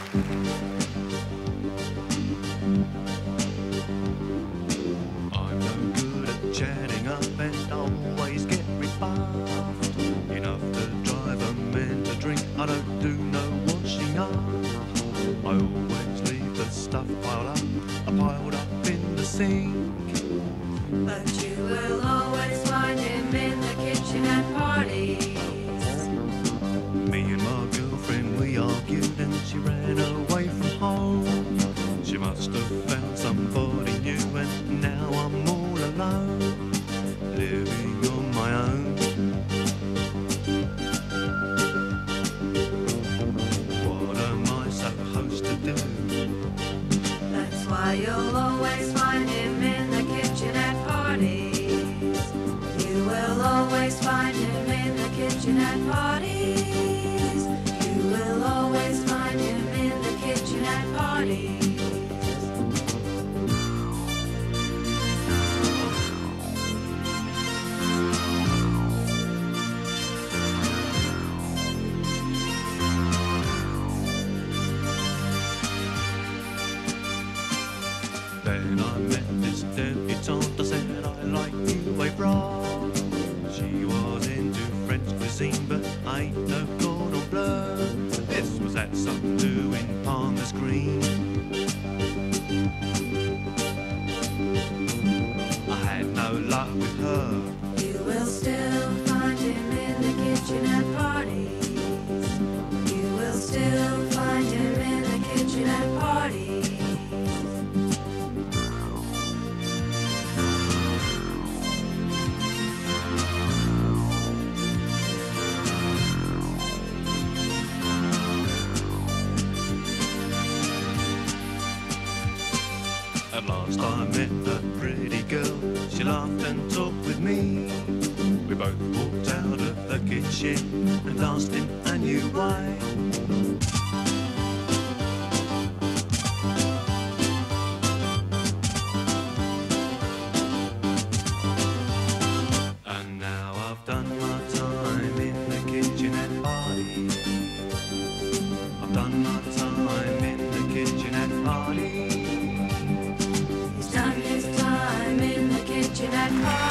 I'm no good at chatting up and always get rebuffed. Enough to drive a man to drink, I don't do no washing up. I always leave the stuff piled up in the sink. But you will always find him in the kitchen at parties. Me and my girlfriend, we argued and she ran away from home. She must have found somebody new and now I'm all alone, living on my own. What am I supposed to do? That's why you'll always find him in the kitchen at parties. You will always find him in the kitchen at parties. You will always find him in the kitchen at parties. Then I met this debutante, I said I like you, a bra. She was into French cuisine, but I ain't no cordon bleu. This was at some do in Palmer's Green. I had no luck with her. You will still find him in the kitchen at parties. You will still find him in the kitchen at parties. At last I met a pretty girl, she laughed and talked with me. We both walked out of the kitchen and danced in a new way. And now I've done my time in the kitchen at parties. I've done my time in the kitchen at parties. He's done his time in the kitchen at parties.